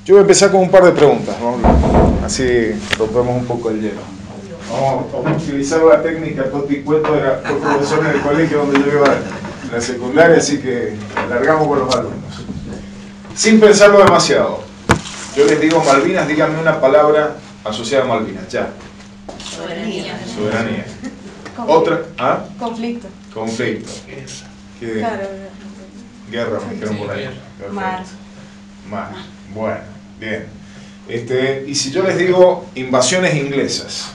Yo voy a empezar con un par de preguntas, ¿no? Así rompemos un poco el hielo. Vamos a utilizar la técnica Toti Cueto, fue profesor en el colegio donde yo iba en la secundaria, así que largamos con los alumnos. Sin pensarlo demasiado, yo les digo Malvinas, díganme una palabra asociada a Malvinas, ya. Soberanía. Soberanía. Conflicto. Otra, ¿ah? Conflicto. Conflicto. ¿Qué? Claro. Guerra, me dijeron por ahí. Perfecto. Mar. Mar. Bueno, bien. Y si yo les digo invasiones inglesas.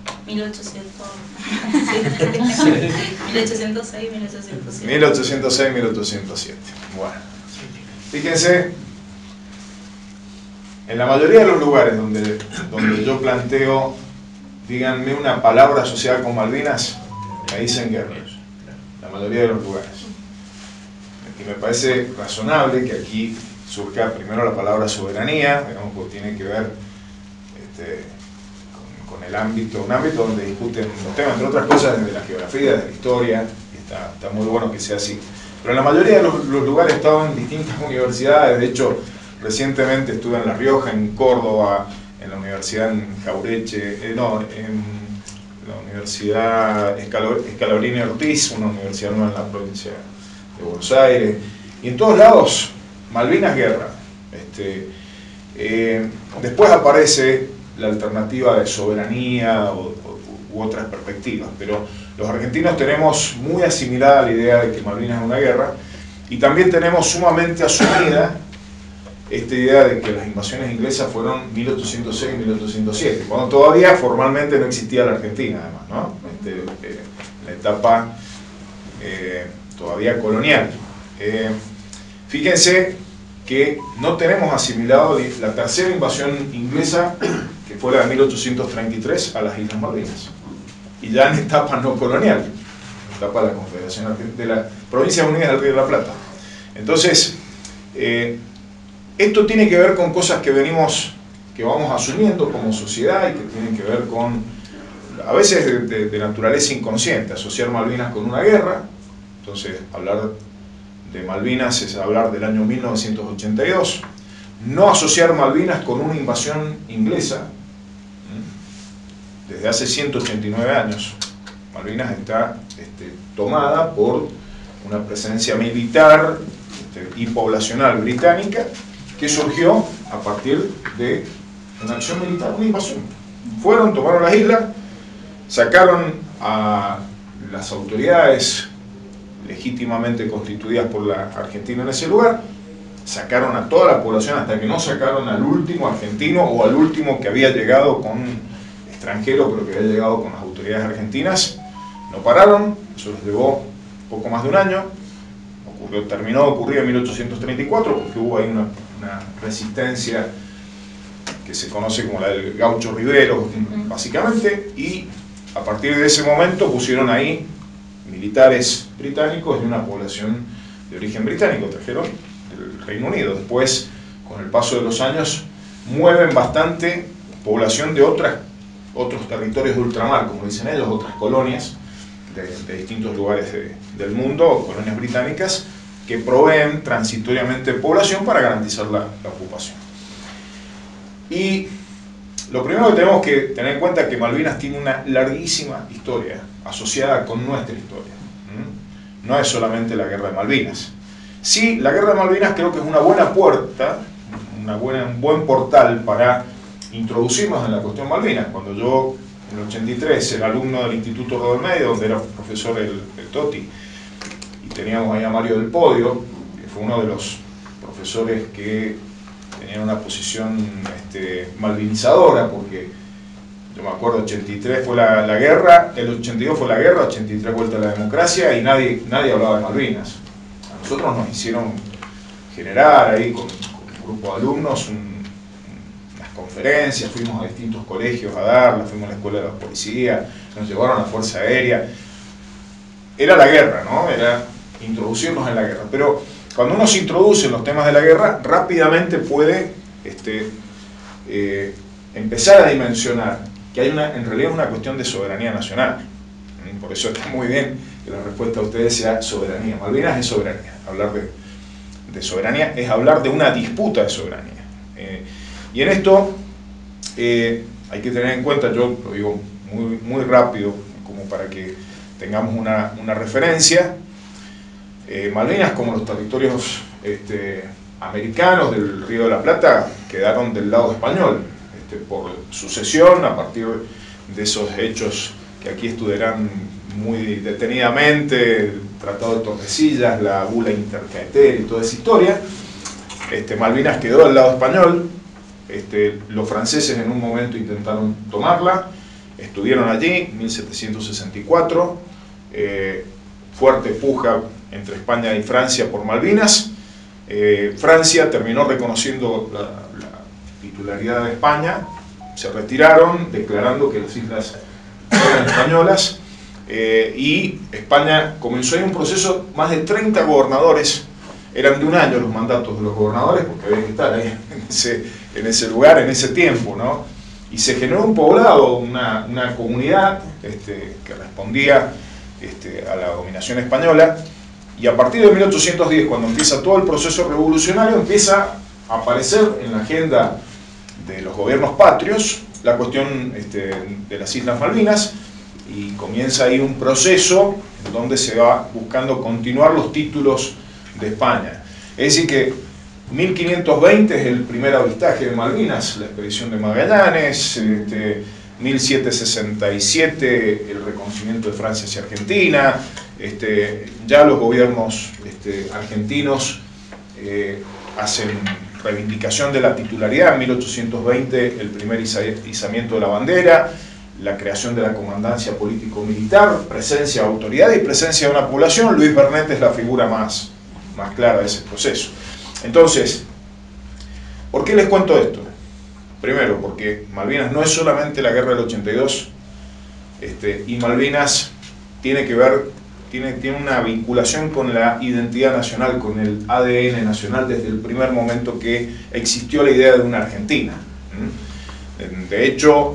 1806, 1807. 1806, 1807. Bueno. Fíjense, en la mayoría de los lugares donde yo planteo, díganme una palabra asociada con Malvinas, me dicen guerra. La mayoría de los lugares. Y me parece razonable que aquí surja primero la palabra soberanía, digamos, porque tiene que ver con el ámbito, un ámbito donde discuten los temas, entre otras cosas, desde la geografía, desde la historia, y está muy bueno que sea así. Pero en la mayoría de los lugares he estado en distintas universidades. De hecho, recientemente estuve en La Rioja, en Córdoba, en la Universidad en Jaureche, en la Universidad Scalabrini Ortiz, una universidad nueva en la provincia de Buenos Aires, y en todos lados, Malvinas guerra. Después aparece la alternativa de soberanía u otras perspectivas, pero los argentinos tenemos muy asimilada la idea de que Malvinas es una guerra, y también tenemos sumamente asumida esta idea de que las invasiones inglesas fueron 1806 y 1807, cuando todavía formalmente no existía la Argentina, además, ¿no? La etapa todavía colonial. Fíjense que no tenemos asimilado la tercera invasión inglesa, que fue la de 1833, a las Islas Malvinas, y ya en etapa no colonial, etapa de la Confederación de las Provincias Unidas del Río de la Plata. Entonces, esto tiene que ver con cosas que vamos asumiendo como sociedad y que tienen que ver con, a veces de naturaleza inconsciente, asociar Malvinas con una guerra. Entonces, hablar de Malvinas es hablar del año 1982, no asociar Malvinas con una invasión inglesa. Desde hace 189 años, Malvinas está tomada por una presencia militar y poblacional británica que surgió a partir de una acción militar, una invasión. Fueron, tomaron las islas, sacaron a las autoridades legítimamente constituidas por la Argentina en ese lugar, sacaron a toda la población hasta que no sacaron al último argentino o al último que había llegado extranjero, pero que había llegado con las autoridades argentinas. No pararon, eso les llevó poco más de un año, terminó de ocurrir en 1834, porque hubo ahí una resistencia que se conoce como la del Gaucho Rivero, básicamente, y a partir de ese momento pusieron ahí militares británicos de una población de origen británico, trajeron del Reino Unido. Después, con el paso de los años, mueven bastante población de otros territorios de ultramar, como dicen ellos, otras colonias de distintos lugares del mundo, colonias británicas, que proveen transitoriamente población para garantizar la ocupación. Y lo primero que tenemos que tener en cuenta es que Malvinas tiene una larguísima historia asociada con nuestra historia. No es solamente la Guerra de Malvinas. Sí, la Guerra de Malvinas creo que es una buena puerta, un buen portal para introducirnos en la cuestión Malvinas. Cuando yo, en el 83, era alumno del Instituto Rodel Medio, donde era profesor el Toti, y teníamos ahí a Mario del Podio, que fue uno de los profesores que tenían una posición malvinizadora, porque yo me acuerdo, 83 fue la guerra, el 82 fue la guerra, 83 vuelta a la democracia, y nadie hablaba de Malvinas. A nosotros nos hicieron generar ahí con un grupo de alumnos unas conferencias, fuimos a distintos colegios a darlas, fuimos a la escuela de la policía, nos llevaron a la Fuerza Aérea. Era la guerra, ¿no? Era introducirnos en la guerra. Pero cuando uno se introduce en los temas de la guerra, rápidamente puede empezar a dimensionar que hay en realidad una cuestión de soberanía nacional. Por eso está muy bien que la respuesta a ustedes sea soberanía. Malvinas es soberanía. Hablar de soberanía es hablar de una disputa de soberanía. Y en esto hay que tener en cuenta, yo lo digo muy rápido, como para que tengamos una referencia. Malvinas, como los territorios americanos del Río de la Plata, quedaron del lado español, por sucesión, a partir de esos hechos que aquí estudiarán muy detenidamente, el Tratado de Tordesillas, la Bula Intercaeter y toda esa historia. Malvinas quedó del lado español. Los franceses en un momento intentaron tomarla, estuvieron allí, 1764, fuerte puja entre España y Francia por Malvinas. Francia terminó reconociendo la titularidad de España, se retiraron declarando que las islas eran españolas, y España comenzó ahí un proceso. Más de 30 gobernadores, eran de un año los mandatos de los gobernadores, porque había que estar ahí en ese lugar, en ese tiempo, ¿no? Y se generó un poblado, una comunidad que respondía a la dominación española. Y a partir de 1810, cuando empieza todo el proceso revolucionario, empieza a aparecer en la agenda de los gobiernos patrios la cuestión de las Islas Malvinas, y comienza ahí un proceso en donde se va buscando continuar los títulos de España. Es decir que 1520 es el primer avistaje de Malvinas, la expedición de Magallanes, 1767 el reconocimiento de Francia hacia Argentina, ya los gobiernos argentinos hacen reivindicación de la titularidad. En 1820 el primer izamiento de la bandera, la creación de la comandancia político-militar, presencia de autoridad y presencia de una población. Luis Bernet es la figura más clara de ese proceso. Entonces, ¿por qué les cuento esto? Primero, porque Malvinas no es solamente la guerra del 82, y Malvinas tiene que ver, tiene una vinculación con la identidad nacional, con el ADN nacional, desde el primer momento que existió la idea de una Argentina. De hecho,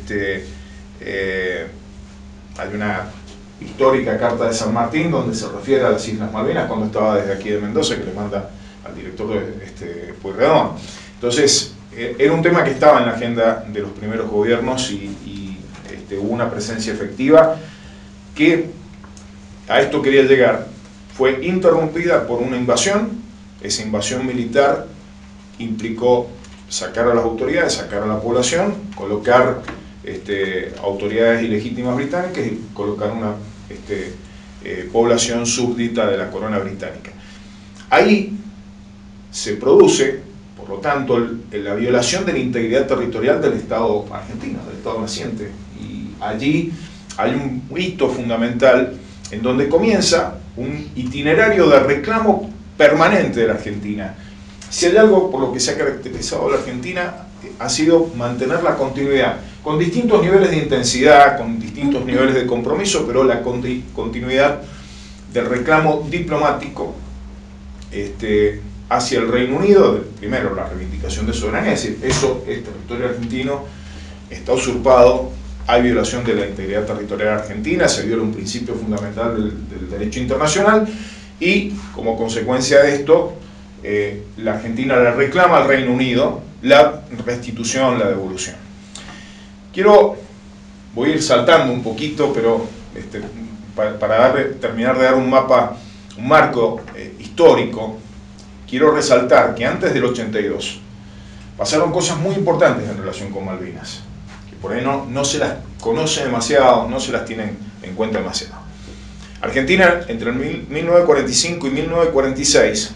hay una histórica carta de San Martín donde se refiere a las Islas Malvinas cuando estaba desde aquí de Mendoza, que le manda al director de Pueyrredón. Entonces, era un tema que estaba en la agenda de los primeros gobiernos, y hubo una presencia efectiva que, a esto quería llegar, fue interrumpida por una invasión. Esa invasión militar implicó sacar a las autoridades, sacar a la población, colocar autoridades ilegítimas británicas y colocar una población súbdita de la corona británica. Ahí se produce, por lo tanto, la violación de la integridad territorial del Estado argentino, del Estado naciente, y allí hay un hito fundamental en donde comienza un itinerario de reclamo permanente de la Argentina. Si hay algo por lo que se ha caracterizado a la Argentina, ha sido mantener la continuidad, con distintos niveles de intensidad, con distintos niveles de compromiso, pero la continuidad del reclamo diplomático hacia el Reino Unido. Primero, la reivindicación de soberanía, es decir, eso es territorio argentino, está usurpado, hay violación de la integridad territorial argentina, se viola un principio fundamental del derecho internacional, y como consecuencia de esto, la Argentina le reclama al Reino Unido la restitución, la devolución. Voy a ir saltando un poquito, pero para terminar de dar un marco histórico, quiero resaltar que antes del 82 pasaron cosas muy importantes en relación con Malvinas, que por ahí no se las conoce demasiado, no se las tienen en cuenta demasiado. Argentina, entre 1945 y 1946,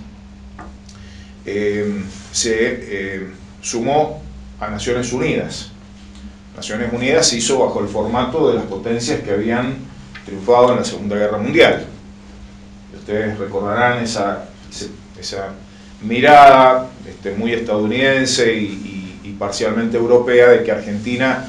se sumó a Naciones Unidas. Naciones Unidas se hizo bajo el formato de las potencias que habían triunfado en la Segunda Guerra Mundial. Ustedes recordarán esa mirada muy estadounidense y parcialmente europea de que Argentina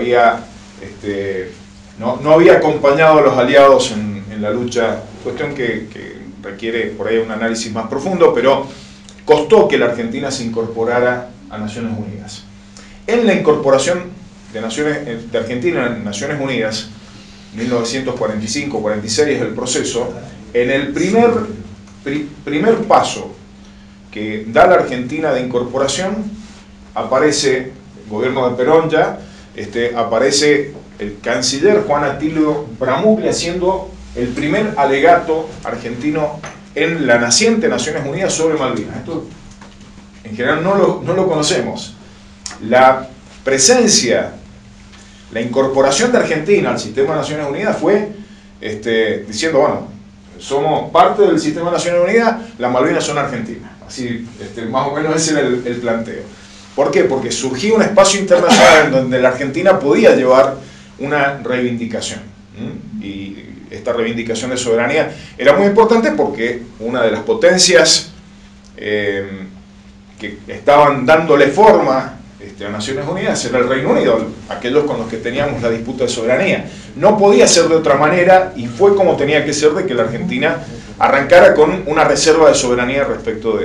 no había acompañado a los aliados en la lucha, cuestión que requiere por ahí un análisis más profundo, pero costó que la Argentina se incorporara a Naciones Unidas. En la incorporación de Argentina en Naciones Unidas, 1945-46 es el proceso, en el primer paso que da la Argentina de incorporación, aparece, el gobierno de Perón ya, aparece el canciller Juan Atilio Bramuglia haciendo el primer alegato argentino en la naciente Naciones Unidas sobre Malvinas. Esto en general no lo conocemos. La presencia, la incorporación de Argentina al sistema de Naciones Unidas fue diciendo, bueno, somos parte del sistema de Naciones Unidas, las Malvinas son argentinas. Así, más o menos ese era el planteo. ¿Por qué? Porque surgía un espacio internacional en donde la Argentina podía llevar una reivindicación. Y esta reivindicación de soberanía era muy importante porque una de las potencias que estaban dándole forma a Naciones Unidas era el Reino Unido, aquellos con los que teníamos la disputa de soberanía. No podía ser de otra manera y fue como tenía que ser de que la Argentina arrancara con una reserva de soberanía respecto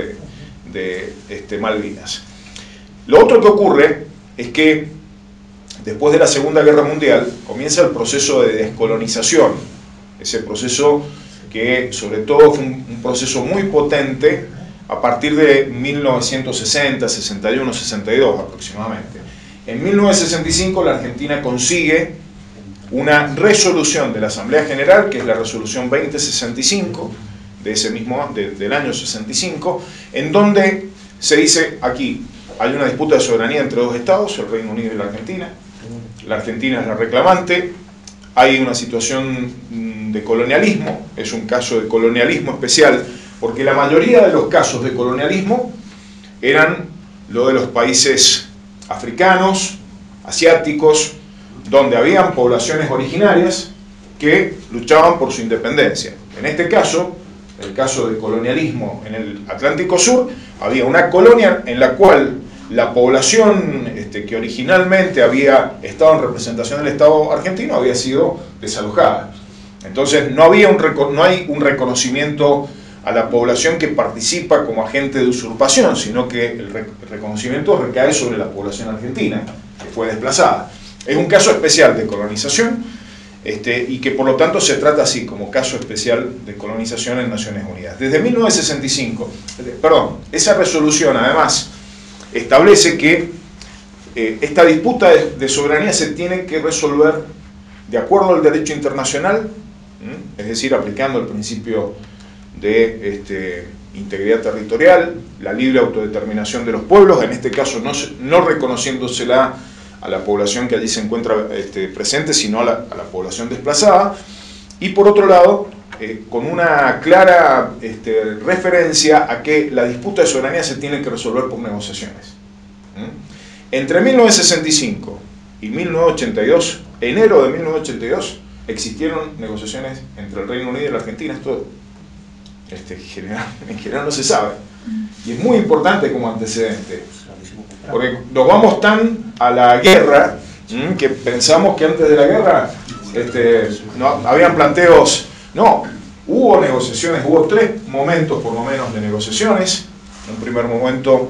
de Malvinas. Lo otro que ocurre es que después de la Segunda Guerra Mundial comienza el proceso de descolonización, ese proceso que sobre todo fue un proceso muy potente a partir de 1960, 61, 62 aproximadamente. En 1965 la Argentina consigue una resolución de la Asamblea General, que es la resolución 2065 de ese mismo, del año 65, en donde se dice aquí, hay una disputa de soberanía entre dos estados, el Reino Unido y la Argentina es la reclamante, hay una situación de colonialismo, es un caso de colonialismo especial, porque la mayoría de los casos de colonialismo eran lo de los países africanos, asiáticos, donde habían poblaciones originarias que luchaban por su independencia. En este caso, el caso de colonialismo en el Atlántico Sur, había una colonia en la cual la población que originalmente había estado en representación del Estado argentino había sido desalojada. Entonces no hay un reconocimiento a la población que participa como agente de usurpación, sino que el reconocimiento recae sobre la población argentina, que fue desplazada. Es un caso especial de colonización, y que por lo tanto se trata así, como caso especial de colonización en Naciones Unidas. Desde 1965, esa resolución además establece que esta disputa de soberanía se tiene que resolver de acuerdo al derecho internacional, es decir, aplicando el principio de integridad territorial, la libre autodeterminación de los pueblos, en este caso no reconociéndosela a la población que allí se encuentra presente, sino a la población desplazada, y por otro lado, con una clara referencia a que la disputa de soberanía se tiene que resolver por negociaciones. Entre 1965 y 1982, enero de 1982, existieron negociaciones entre el Reino Unido y la Argentina. Esto en general no se sabe, y es muy importante como antecedente, porque nos vamos tan a la guerra que pensamos que antes de la guerra no habían planteos. No, hubo negociaciones, hubo 3 momentos por lo menos de negociaciones. En un primer momento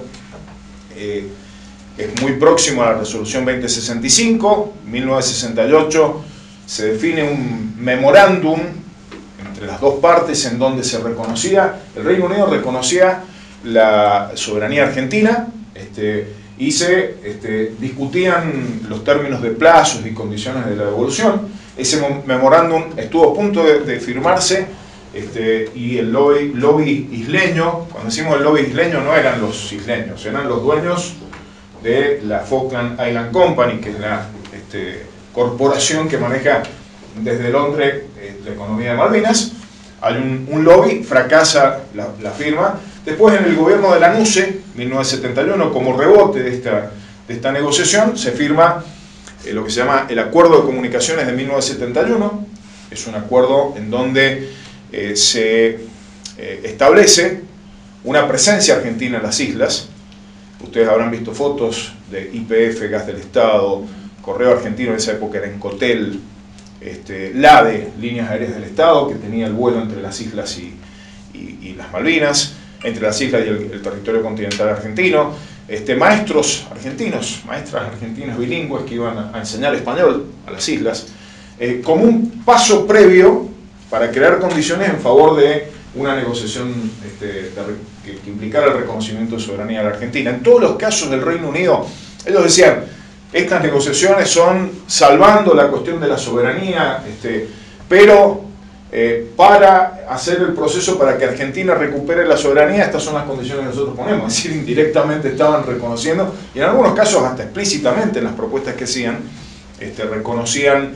es muy próximo a la resolución 2065, 1968 se define un memorándum entre las dos partes en donde se reconocía, el Reino Unido reconocía la soberanía argentina, y se discutían los términos de plazos y condiciones de la devolución. Ese memorándum estuvo a punto de firmarse, y el lobby isleño, cuando decimos el lobby isleño no eran los isleños, eran los dueños de la Falkland Island Company, que es la corporación que maneja desde Londres la economía de Malvinas. Hay un lobby, fracasa la firma. Después, en el gobierno de Lanusse, 1971, como rebote de esta negociación, se firma lo que se llama el Acuerdo de Comunicaciones de 1971. Es un acuerdo en donde se establece una presencia argentina en las islas. Ustedes habrán visto fotos de YPF, Gas del Estado, Correo Argentino, en esa época era Encotel, LADE, Líneas Aéreas del Estado, que tenía el vuelo entre las islas y las Malvinas, entre las islas y el territorio continental argentino, maestros argentinos, maestras argentinas bilingües que iban a enseñar español a las islas, como un paso previo para crear condiciones en favor de una negociación que implicara el reconocimiento de soberanía de la Argentina. En todos los casos del Reino Unido, ellos decían, estas negociaciones son salvando la cuestión de la soberanía, pero para hacer el proceso para que Argentina recupere la soberanía, estas son las condiciones que nosotros ponemos. Es decir, indirectamente estaban reconociendo, y en algunos casos hasta explícitamente en las propuestas que hacían, reconocían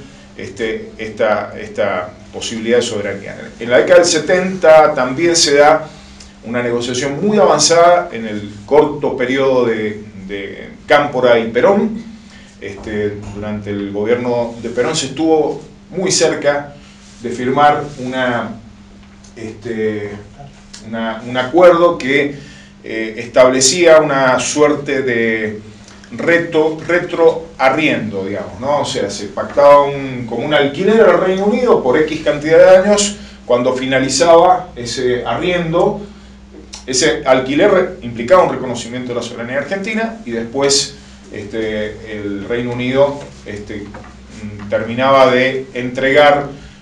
esta posibilidad de soberanía. En la década del 70 también se da una negociación muy avanzada en el corto periodo de Cámpora y Perón. Durante el gobierno de Perón se estuvo muy cerca de firmar un acuerdo que establecía una suerte de retroarriendo, digamos, ¿no? O sea, se pactaba como un alquiler al Reino Unido por X cantidad de años. Cuando finalizaba ese arriendo, ese alquiler implicaba un reconocimiento de la soberanía argentina, y después el Reino Unido terminaba de entregar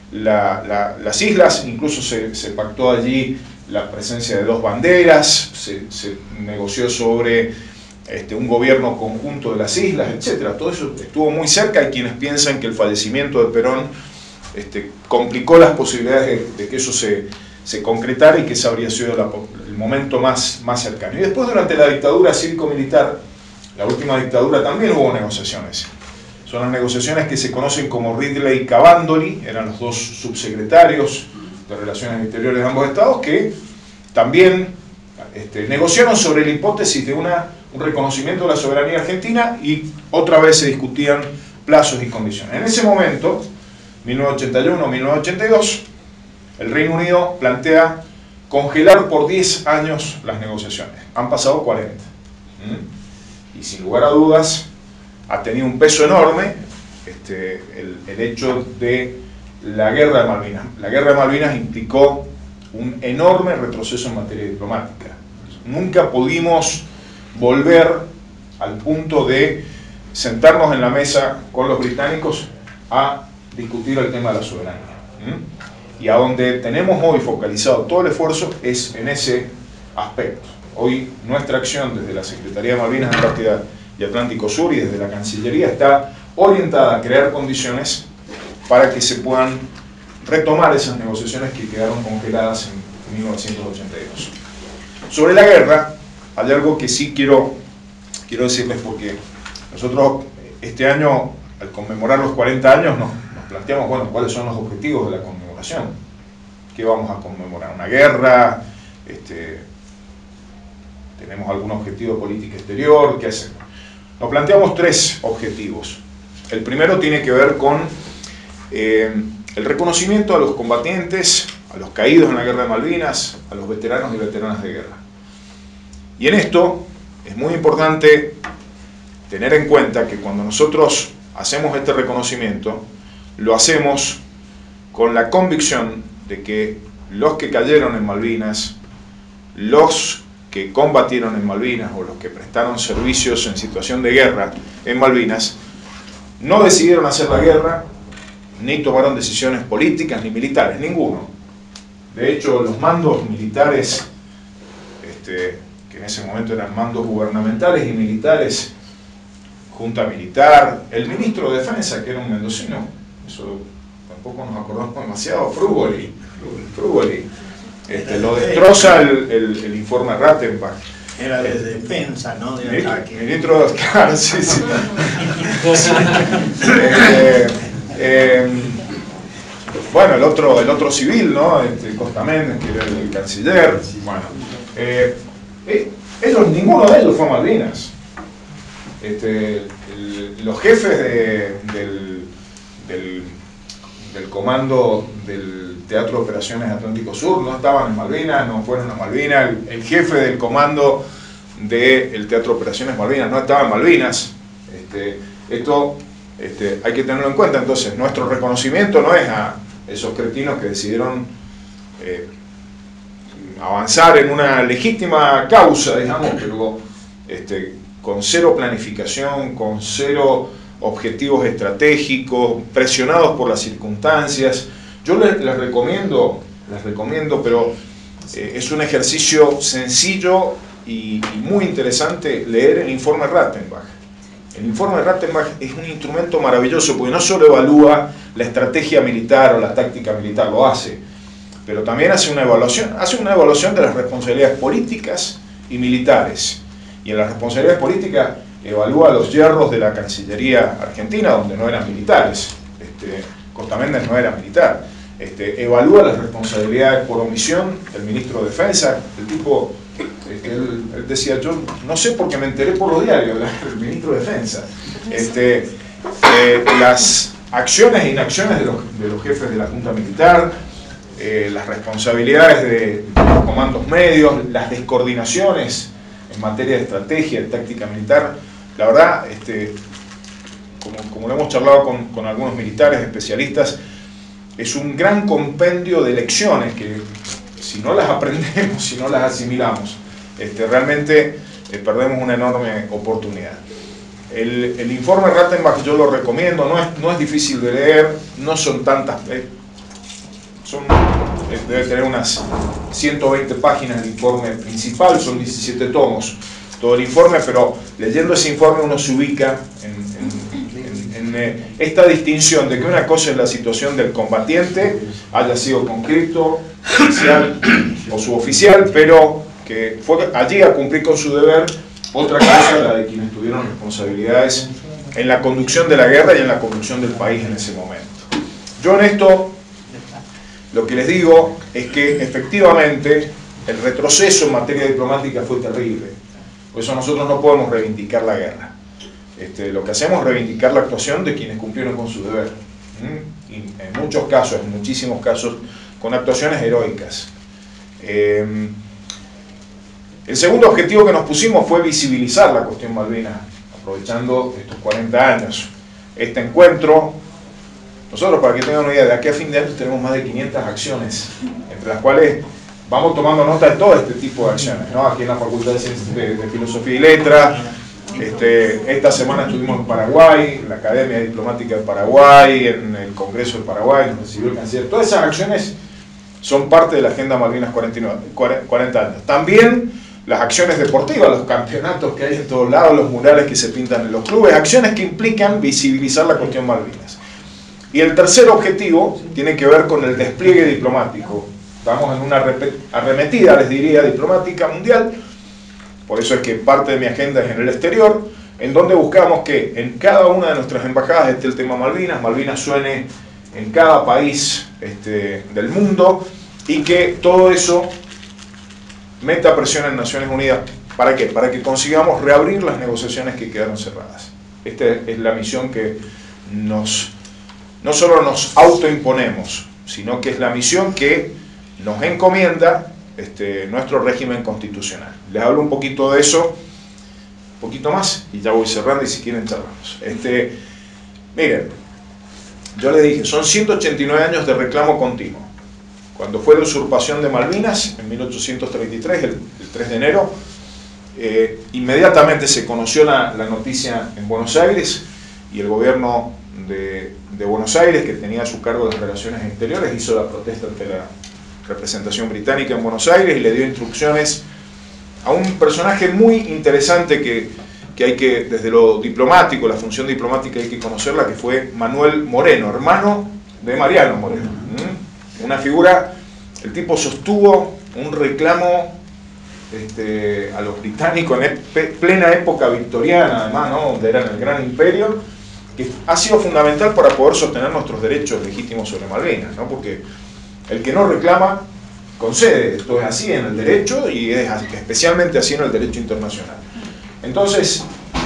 las islas. Incluso se pactó allí la presencia de 2 banderas, se negoció sobre un gobierno conjunto de las islas, etc. Todo eso estuvo muy cerca. Hay quienes piensan que el fallecimiento de Perón complicó las posibilidades de que eso se concretara, y que ese habría sido el momento más cercano. Y después, durante la dictadura cívico-militar, la última dictadura, también hubo negociaciones. Son las negociaciones que se conocen como Ridley y Cavandoli, eran los 2 subsecretarios de Relaciones Exteriores de ambos estados, que también negociaron sobre la hipótesis de un reconocimiento de la soberanía argentina, y otra vez se discutían plazos y condiciones. En ese momento, 1981-1982, el Reino Unido plantea congelar por 10 años las negociaciones. Han pasado 40. Y sin lugar a dudas ha tenido un peso enorme el hecho de la Guerra de Malvinas. La Guerra de Malvinas implicó un enorme retroceso en materia diplomática. Nunca pudimos volver al punto de sentarnos en la mesa con los británicos a discutir el tema de la soberanía. Y a donde tenemos hoy focalizado todo el esfuerzo es en ese aspecto. Hoy nuestra acción desde la Secretaría de Malvinas, Antártida y Atlántico Sur, y desde la Cancillería, está orientada a crear condiciones para que se puedan retomar esas negociaciones que quedaron congeladas en 1982. Sobre la guerra, hay algo que sí quiero decirles, porque nosotros este año, al conmemorar los 40 años, nos planteamos, bueno, cuáles son los objetivos de la conmemoración. ¿Qué vamos a conmemorar? ¿Una guerra? ¿Tenemos algún objetivo de política exterior? ¿Qué hacemos? Nos planteamos 3 objetivos. El primero tiene que ver con el reconocimiento a los combatientes, a los caídos en la Guerra de Malvinas, a los veteranos y veteranas de guerra. Y en esto es muy importante tener en cuenta que cuando nosotros hacemos este reconocimiento, lo hacemos con la convicción de que los que cayeron en Malvinas, los que combatieron en Malvinas, o los que prestaron servicios en situación de guerra en Malvinas, no decidieron hacer la guerra, ni tomaron decisiones políticas ni militares, ninguno. De hecho, los mandos militares, que en ese momento eran mandos gubernamentales y militares, junta militar, el ministro de Defensa, que era un mendocino, eso tampoco nos acordamos demasiado, Frugoli, lo destroza el informe Rattenbach. Era de defensa, ¿no? De ataque. Ministro, claro, sí. Bueno, el otro civil, ¿no? Costa Méndez, que era el canciller. Bueno, ninguno de ellos fue a Malvinas. Los jefes del comando del Teatro de Operaciones Atlántico Sur no estaban en Malvinas, no fueron a Malvinas. El jefe del comando del Teatro de Operaciones Malvinas no estaba en Malvinas. Esto hay que tenerlo en cuenta. Entonces, nuestro reconocimiento no es a esos cretinos que decidieron avanzar en una legítima causa, digamos, pero con 0 planificación, con 0 objetivos estratégicos, presionados por las circunstancias. Yo les recomiendo, pero es un ejercicio sencillo y muy interesante leer el informe Rattenbach. El informe Rattenbach es un instrumento maravilloso porque no solo evalúa la estrategia militar o la táctica militar, lo hace, pero también hace una evaluación de las responsabilidades políticas y militares. Y en las responsabilidades políticas evalúa los yerros de la Cancillería Argentina, donde no eran militares. Costa Méndez no era militar. Evalúa las responsabilidades por omisión del ministro de Defensa. El tipo, él decía, yo no sé porque me enteré por los diarios del ministro de Defensa. Las acciones e inacciones de los jefes de la Junta Militar, las responsabilidades de los comandos medios, las descoordinaciones en materia de estrategia, de táctica militar. La verdad, como lo hemos charlado con algunos militares especialistas, es un gran compendio de lecciones que si no las aprendemos, si no las asimilamos, realmente perdemos una enorme oportunidad. El informe Rattenbach yo lo recomiendo, no es difícil de leer, no son tantas, debe tener unas 120 páginas el informe principal, son 17 tomos todo el informe, pero leyendo ese informe uno se ubica en esta distinción de que una cosa es la situación del combatiente, haya sido conscripto, oficial o suboficial, pero que fue allí a cumplir con su deber. Otra cosa la de quienes tuvieron responsabilidades en la conducción de la guerra y en la conducción del país en ese momento. Yo en esto lo que les digo es que efectivamente el retroceso en materia diplomática fue terrible. Por eso nosotros no podemos reivindicar la guerra. Lo que hacemos es reivindicar la actuación de quienes cumplieron con su deber. Y en muchos casos, en muchísimos casos, con actuaciones heroicas. El segundo objetivo que nos pusimos fue visibilizar la cuestión Malvinas, aprovechando estos 40 años. Este encuentro, nosotros, para que tengan una idea, de aquí a fin de año tenemos más de 500 acciones, entre las cuales vamos tomando nota de todo este tipo de acciones, ¿no? Aquí en la Facultad de Filosofía y Letras. Esta semana estuvimos en Paraguay, en la Academia Diplomática de Paraguay, en el Congreso de Paraguay, nos recibió el canciller. Todas esas acciones son parte de la Agenda Malvinas 40 años. También las acciones deportivas, los campeonatos que hay en todos lados, los murales que se pintan en los clubes, acciones que implican visibilizar la cuestión Malvinas. Y el tercer objetivo tiene que ver con el despliegue diplomático. Estamos en una arremetida, les diría, diplomática mundial. Por eso es que parte de mi agenda es en el exterior, en donde buscamos que en cada una de nuestras embajadas esté el tema Malvinas, Malvinas suene en cada país del mundo, y que todo eso meta presión en Naciones Unidas. ¿Para qué? Para que consigamos reabrir las negociaciones que quedaron cerradas. Esta es la misión que no solo nos autoimponemos, sino que es la misión que nos encomienda nuestro régimen constitucional. Les hablo un poquito de eso, un poquito más, y ya voy cerrando, y si quieren charlamos. Miren, yo les dije, son 189 años de reclamo continuo. Cuando fue la usurpación de Malvinas, en 1833, el 3 de enero, inmediatamente se conoció la noticia en Buenos Aires, y el gobierno de Buenos Aires, que tenía a su cargo las relaciones exteriores, hizo la protesta ante la representación británica en Buenos Aires y le dio instrucciones a un personaje muy interesante que hay que, desde lo diplomático, la función diplomática hay que conocerla, que fue Manuel Moreno, hermano de Mariano Moreno. Una figura, el tipo sostuvo un reclamo a los británicos en plena época victoriana, además, ¿no? Donde eran el gran imperio, que ha sido fundamental para poder sostener nuestros derechos legítimos sobre Malvinas, ¿no? Porque el que no reclama, concede. Esto es así en el derecho y es especialmente así en el derecho internacional. Entonces,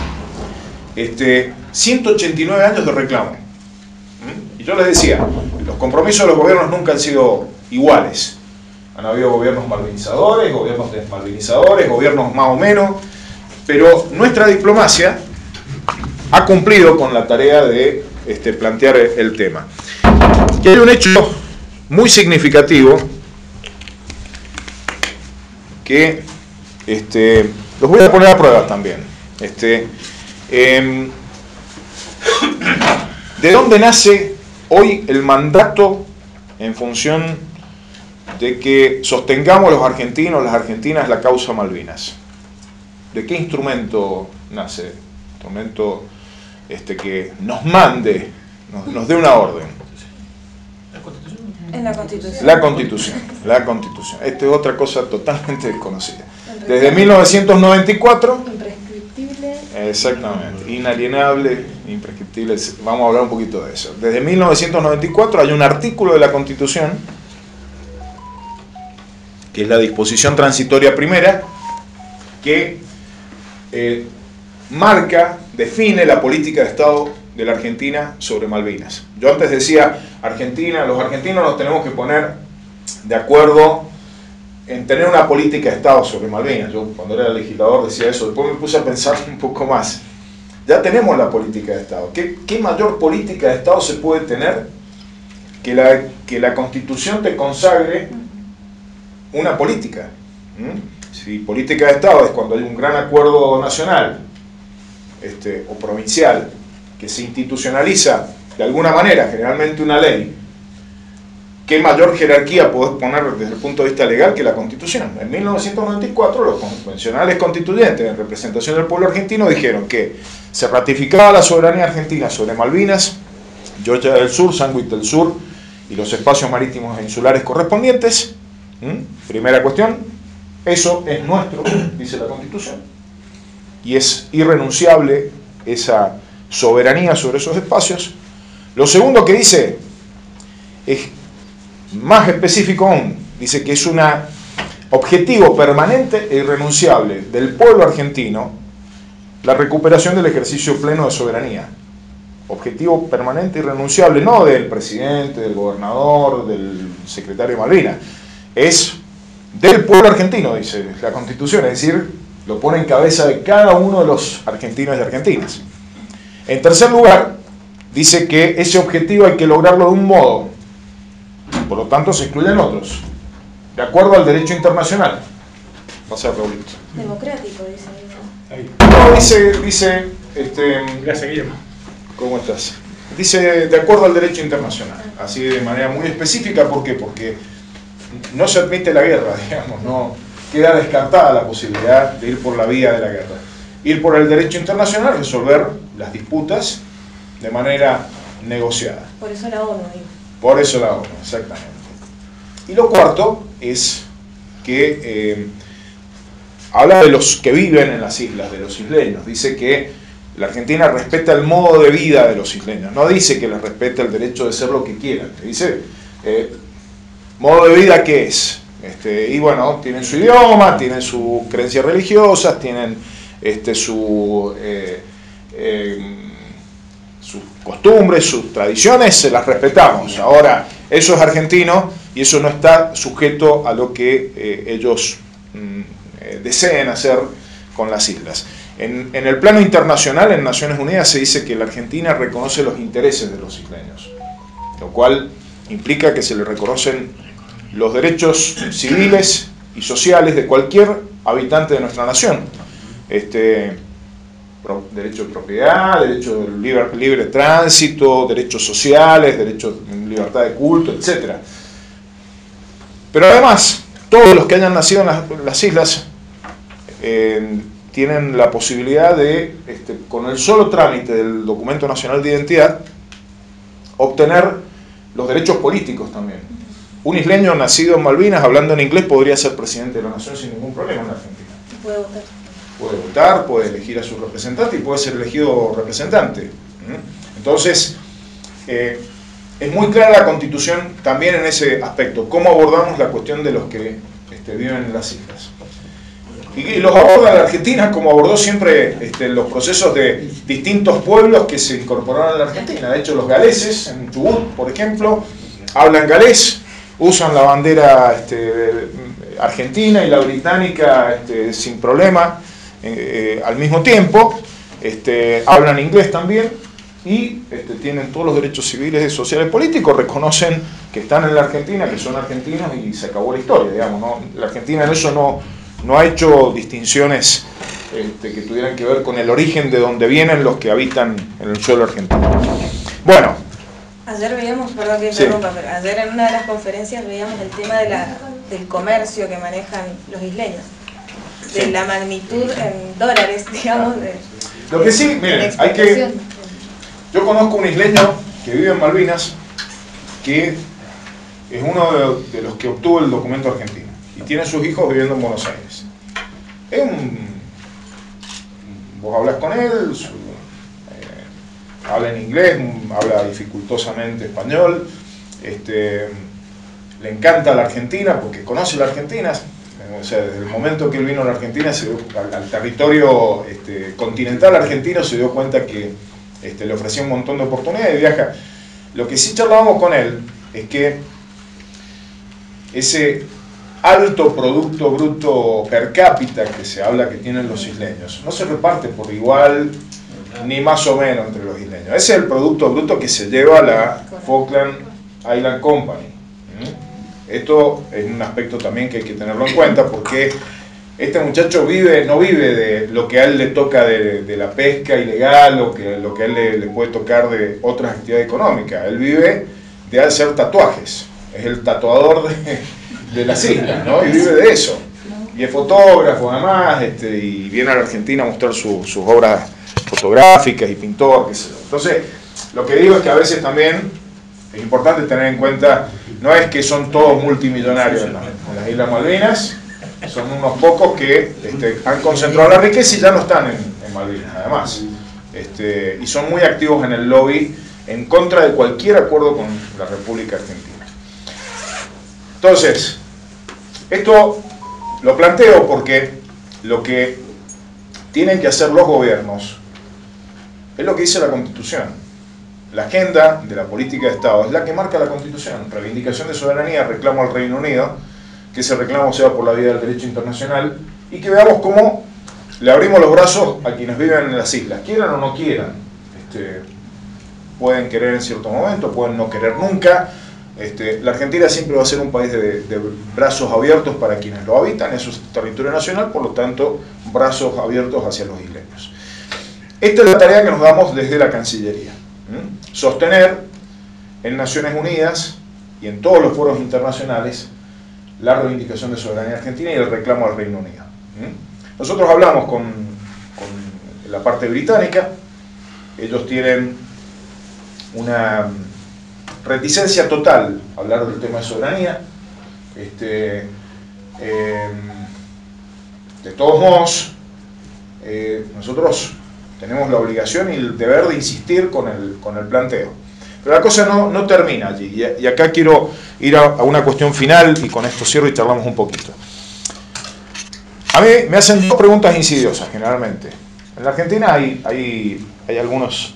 189 años de reclamo. Y yo les decía, los compromisos de los gobiernos nunca han sido iguales. Han habido gobiernos malvinizadores, gobiernos desmalvinizadores, gobiernos más o menos, pero nuestra diplomacia ha cumplido con la tarea de plantear el tema. Y hay un hecho muy significativo que los voy a poner a prueba también. ¿De dónde nace hoy el mandato en función de que sostengamos los argentinos, las argentinas, la causa Malvinas. ¿De qué instrumento nace? Instrumento que nos mande, nos dé una orden. ¿La Constitución? En la Constitución. La Constitución. Esta es otra cosa totalmente desconocida. Desde 1994... Imprescriptible. Exactamente. Inalienable, imprescriptible. Vamos a hablar un poquito de eso. Desde 1994 hay un artículo de la Constitución, que es la disposición transitoria primera, que define la política de Estado de la Argentina sobre Malvinas. Yo antes decía, los argentinos nos tenemos que poner de acuerdo en tener una política de Estado sobre Malvinas. Yo cuando era legislador decía eso, después me puse a pensar un poco más. Ya tenemos la política de Estado. ¿Qué mayor política de Estado se puede tener que la Constitución te consagre una política? Si política de Estado es cuando hay un gran acuerdo nacional o provincial que se institucionaliza de alguna manera, generalmente una ley, ¿qué mayor jerarquía podés poner desde el punto de vista legal que la Constitución? En 1994 los convencionales constituyentes en representación del pueblo argentino dijeron que se ratificaba la soberanía argentina sobre Malvinas, Georgia del Sur, Sandwich del Sur y los espacios marítimos e insulares correspondientes. Primera cuestión, eso es nuestro, dice la Constitución, y es irrenunciable esa soberanía sobre esos espacios. Lo segundo que dice es más específico aún, dice que es un objetivo permanente e irrenunciable del pueblo argentino la recuperación del ejercicio pleno de soberanía. Objetivo permanente e irrenunciable, no del presidente, del gobernador, del secretario de Malvinas, es del pueblo argentino, dice la Constitución, es decir, lo pone en cabeza de cada uno de los argentinos y argentinas. En tercer lugar, dice que ese objetivo hay que lograrlo de un modo, por lo tanto se excluyen otros, de acuerdo al derecho internacional. Pasa, Raulito. Democrático, dice. Ahí. No, dice Gracias, Guillermo. ¿Cómo estás? Dice de acuerdo al derecho internacional, así de manera muy específica. ¿Por qué? Porque no se admite la guerra, digamos, no queda descartada la posibilidad de ir por la vía de la guerra. Ir por el derecho internacional, resolver las disputas de manera negociada. Por eso la ONU, digo. Por eso la ONU, exactamente. Y lo cuarto es que habla de los que viven en las islas, de los isleños. Dice que la Argentina respeta el modo de vida de los isleños. No dice que les respeta el derecho de ser lo que quieran. Dice, modo de vida, ¿qué es? Y bueno, tienen su idioma, tienen sus creencias religiosas, tienen sus costumbres, sus tradiciones, se las respetamos. Ahora, eso es argentino y eso no está sujeto a lo que ellos deseen hacer con las islas. En el plano internacional, en Naciones Unidas, se dice que la Argentina reconoce los intereses de los isleños, lo cual implica que se le reconocen los derechos civiles y sociales de cualquier habitante de nuestra nación. Derecho de propiedad, derecho de libre tránsito, derechos sociales, derechos de libertad de culto, etc. Pero además, todos los que hayan nacido en las islas tienen la posibilidad de, con el solo trámite del documento nacional de identidad, obtener los derechos políticos también. Un isleño nacido en Malvinas, hablando en inglés, podría ser presidente de la nación sin ningún problema en la Argentina. Puede votar. Puede votar, puede elegir a su representante y puede ser elegido representante. Entonces, es muy clara la Constitución también en ese aspecto, cómo abordamos la cuestión de los que viven en las islas. Y los aborda la Argentina como abordó siempre los procesos de distintos pueblos que se incorporaron a la Argentina. De hecho, los galeses, en Chubut, por ejemplo, hablan galés, usan la bandera argentina y la británica sin problema al mismo tiempo, hablan inglés también y tienen todos los derechos civiles, sociales y políticos, reconocen que están en la Argentina, que son argentinos y se acabó la historia, digamos, ¿no? La Argentina en eso no ha hecho distinciones que tuvieran que ver con el origen de donde vienen los que habitan en el suelo argentino. Bueno, Ayer veíamos, perdón que Sí. interrumpa, pero ayer en una de las conferencias veíamos el tema de del comercio que manejan los isleños, de Sí. la magnitud en dólares, digamos. Lo que sí, de la miren, hay que... exportación. Yo conozco un isleño que vive en Malvinas, que es uno de los que obtuvo el documento argentino, y tiene sus hijos viviendo en Buenos Aires. Es vos hablas con él, habla en inglés, habla dificultosamente español, le encanta la Argentina porque conoce la Argentina, o sea, desde el momento que él vino a la Argentina, al territorio continental argentino, se dio cuenta que le ofrecía un montón de oportunidades y viaja. Lo que sí charlábamos con él es que ese alto Producto Bruto per cápita que se habla que tienen los isleños no se reparte por igual ni más o menos entre los isleños. Ese es el Producto Bruto que se lleva la Falkland Island Company. Esto es un aspecto también que hay que tenerlo en cuenta, porque este muchacho no vive de lo que a él le toca de la pesca ilegal, o lo que a él le puede tocar de otras actividades económicas. Él vive de hacer tatuajes, es el tatuador de las islas, ¿no? Y vive de eso. Y es fotógrafo además, y viene a la Argentina a mostrar sus obras fotográficas y pintor, qué sé yo. Entonces, lo que digo es que a veces también es importante tener en cuenta, no es que son todos multimillonarios en las Islas Malvinas, son unos pocos que han concentrado la riqueza y ya no están en Malvinas, además. Y son muy activos en el lobby en contra de cualquier acuerdo con la República Argentina. Entonces, esto lo planteo porque lo que tienen que hacer los gobiernos es lo que dice la Constitución. La agenda de la política de Estado es la que marca la Constitución. Reivindicación de soberanía, reclamo al Reino Unido, que ese reclamo sea por la vía del derecho internacional, y que veamos cómo le abrimos los brazos a quienes viven en las islas, quieran o no quieran. Pueden querer en cierto momento, pueden no querer nunca. La Argentina siempre va a ser un país de brazos abiertos para quienes lo habitan, eso es territorio nacional, por lo tanto, brazos abiertos hacia los isleños. Esta es la tarea que nos damos desde la Cancillería. Sostener en Naciones Unidas y en todos los foros internacionales la reivindicación de soberanía argentina y el reclamo al Reino Unido. Nosotros hablamos con la parte británica, ellos tienen una reticencia total a hablar del tema de soberanía. De todos modos, nosotros tenemos la obligación y el deber de insistir con el planteo. Pero la cosa no termina allí, y acá quiero ir a una cuestión final, y con esto cierro y charlamos un poquito. A mí me hacen dos preguntas insidiosas, generalmente. En la Argentina hay algunos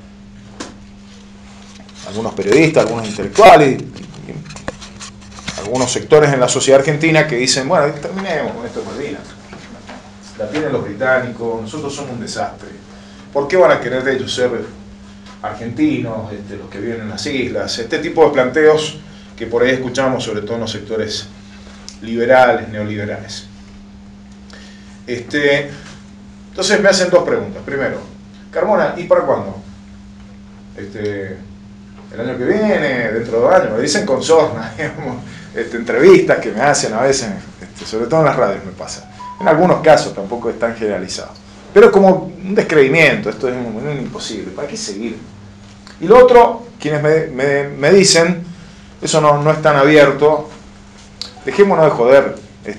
periodistas, algunos intelectuales, algunos sectores en la sociedad argentina que dicen, bueno, terminemos con esto de Malvinas. La tienen los británicos, nosotros somos un desastre. ¿Por qué van a querer ellos ser argentinos, los que viven en las islas? Este tipo de planteos que por ahí escuchamos, sobre todo en los sectores liberales, neoliberales. Entonces me hacen dos preguntas. Primero, Carmona, ¿y para cuándo? El año que viene, dentro de 2 años, me dicen con sorna, digamos, entrevistas que me hacen a veces, sobre todo en las radios me pasa. En algunos casos tampoco es tan generalizado. Pero como un descreimiento, esto es imposible, ¿para qué seguir? Y lo otro, quienes me dicen, eso no es tan abierto, dejémonos de joder,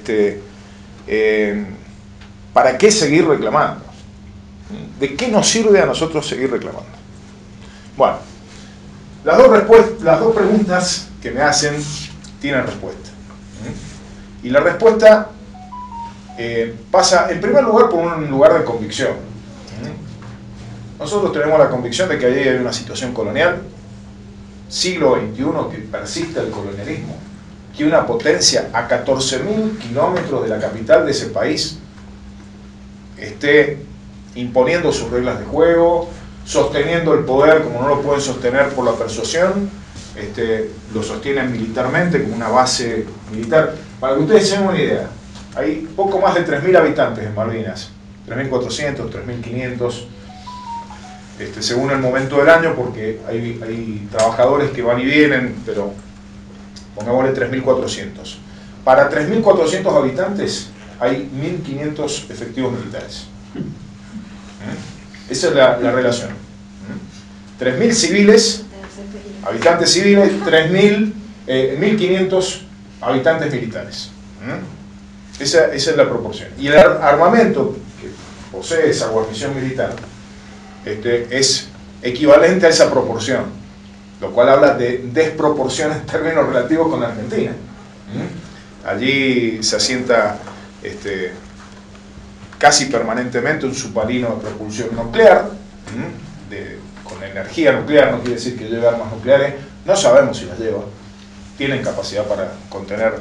¿para qué seguir reclamando? ¿De qué nos sirve a nosotros seguir reclamando? Bueno, las dos preguntas que me hacen tienen respuesta. Y la respuesta pasa, en primer lugar, por un lugar de convicción. Nosotros tenemos la convicción de que allí hay una situación colonial, siglo XXI, que persiste el colonialismo, que una potencia a 14.000 kilómetros de la capital de ese país esté imponiendo sus reglas de juego, sosteniendo el poder como no lo pueden sostener por la persuasión, lo sostienen militarmente como una base militar. Para que ustedes se den una idea, hay poco más de 3.000 habitantes en Malvinas, 3.400, 3.500. según el momento del año, porque hay trabajadores que van y vienen, pero pongámosle 3.400. Para 3.400 habitantes hay 1.500 efectivos militares. Esa es la relación. 3.000 civiles, habitantes civiles, 1.500 habitantes militares. Esa es la proporción. Y el armamento que posee esa guarnición militar es equivalente a esa proporción, lo cual habla de desproporción en términos relativos con la Argentina. Allí se asienta casi permanentemente un submarino de propulsión nuclear, con energía nuclear, no quiere decir que lleve armas nucleares, no sabemos si las lleva, tienen capacidad para contener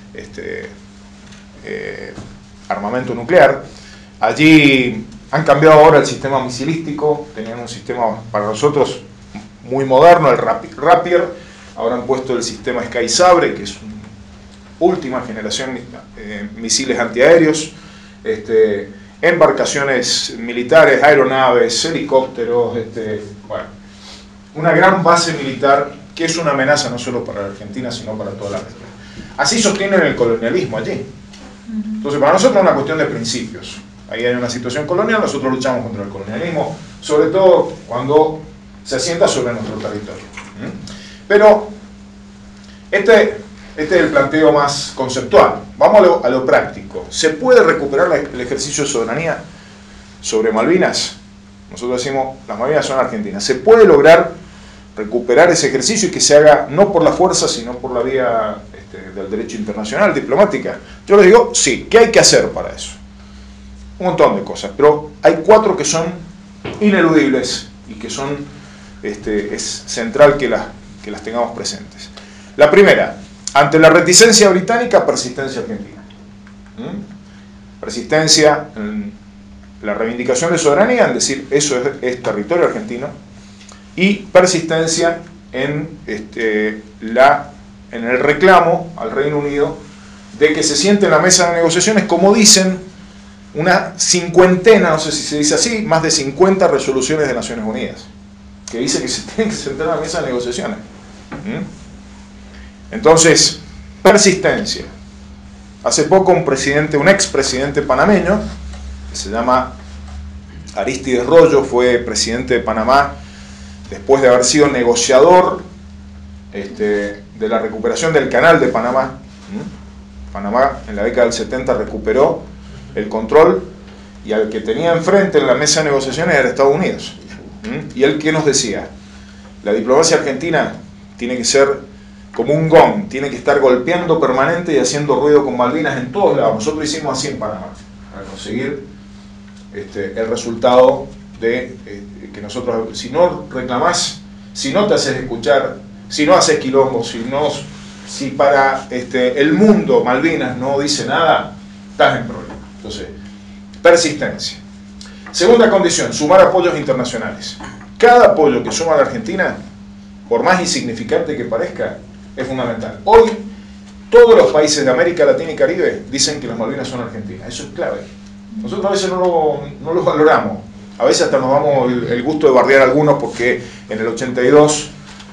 armamento nuclear. Allí han cambiado ahora el sistema misilístico, tenían un sistema para nosotros muy moderno, el Rapier, ahora han puesto el sistema Sky Sabre, que es última generación misiles antiaéreos, embarcaciones militares, aeronaves, helicópteros, bueno, una gran base militar que es una amenaza no solo para la Argentina, sino para toda la región. Así sostienen el colonialismo allí. Entonces, para nosotros es una cuestión de principios. Ahí hay una situación colonial, nosotros luchamos contra el colonialismo, sobre todo cuando se asienta sobre nuestro territorio. Pero este es el planteo más conceptual. Vamos a lo práctico. ¿Se puede recuperar el ejercicio de soberanía sobre Malvinas? Nosotros decimos, las Malvinas son argentinas. ¿Se puede lograr recuperar ese ejercicio y que se haga no por la fuerza, sino por la vía del derecho internacional, diplomática? Yo les digo, sí. ¿Qué hay que hacer para eso? Un montón de cosas, pero hay 4 que son ineludibles y que son, es central que las tengamos presentes. La primera, ante la reticencia británica, persistencia argentina. Persistencia en la reivindicación de soberanía, en decir, eso es territorio argentino, y persistencia en el reclamo al Reino Unido de que se siente en la mesa de negociaciones, como dicen, una cincuentena, no sé si se dice así, más de 50 resoluciones de Naciones Unidas, que dice que se tienen que sentar en la mesa de negociaciones. Entonces, persistencia. Hace poco un expresidente panameño, que se llama Arístides Rollo, fue presidente de Panamá después de haber sido negociador de la recuperación del canal de Panamá. Panamá en la década del 70 recuperó el control y al que tenía enfrente en la mesa de negociaciones era Estados Unidos. Y él, ¿qué nos decía? La diplomacia argentina tiene que ser como un gong, tiene que estar golpeando permanente y haciendo ruido con Malvinas en todos lados. Nosotros hicimos así en Panamá, para conseguir el resultado de que nosotros, si no reclamás, si no te haces escuchar, si no haces quilombo, si para el mundo Malvinas no dice nada, estás en problema. Entonces, persistencia. Segunda condición, sumar apoyos internacionales. Cada apoyo que suma a la Argentina, por más insignificante que parezca, es fundamental. Hoy, todos los países de América Latina y Caribe dicen que las Malvinas son argentinas. Eso es clave. Nosotros a veces no lo valoramos. A veces hasta nos damos el gusto de bardear a algunos porque en el 82